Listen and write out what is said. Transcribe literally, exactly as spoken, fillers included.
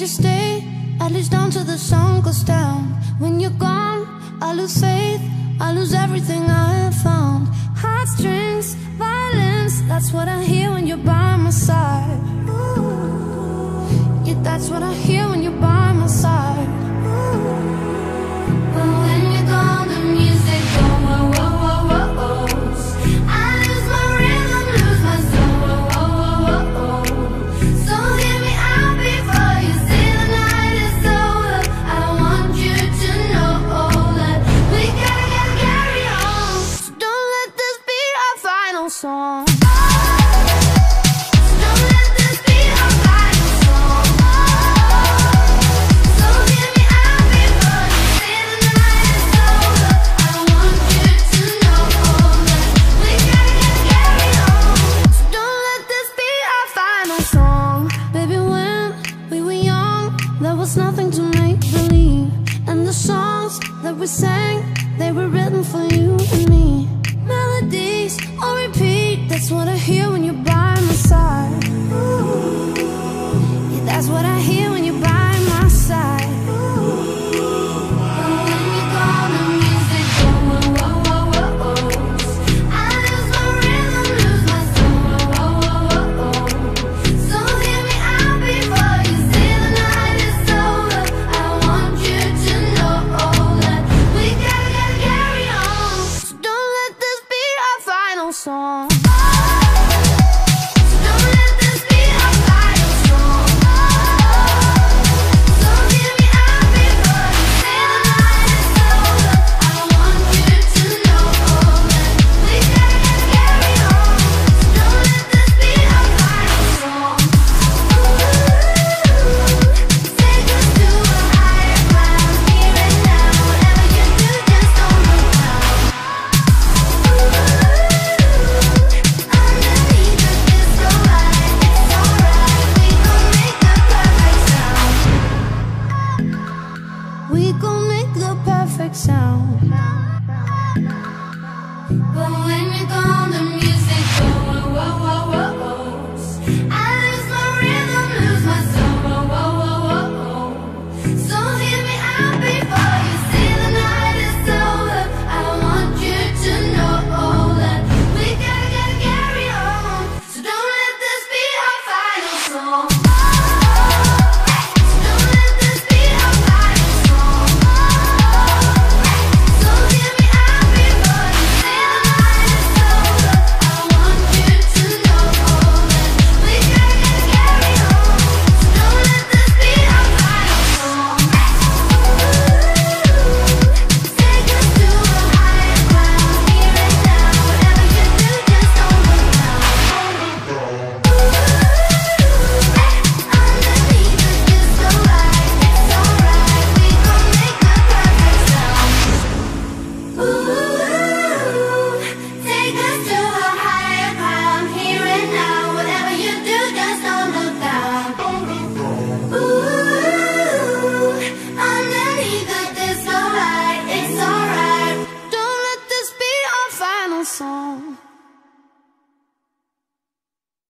you stay, at least down till the sun goes down. When you're gone, I lose faith, I lose everything I have found. Heartstrings, violence, that's what I hear when you're by my side. Yeah, that's what I hear when you're by my side. But when you're gone, the music goes whoa, whoa, whoa, whoa, whoa. I lose my rhythm, lose my soul, whoa, whoa, whoa, whoa. So hear me out before you say the night is over. I want you to know that we gotta, gotta carry on. So don't let this be our final song. Nothing to make believe, and the songs that we sang, they were written for you and me. Melodies on repeat, that's what I hear when you're by my side. Ooh. Yeah, that's what I hear when you're by my side. Song. We gon' make the perfect sound. But when you're gone, the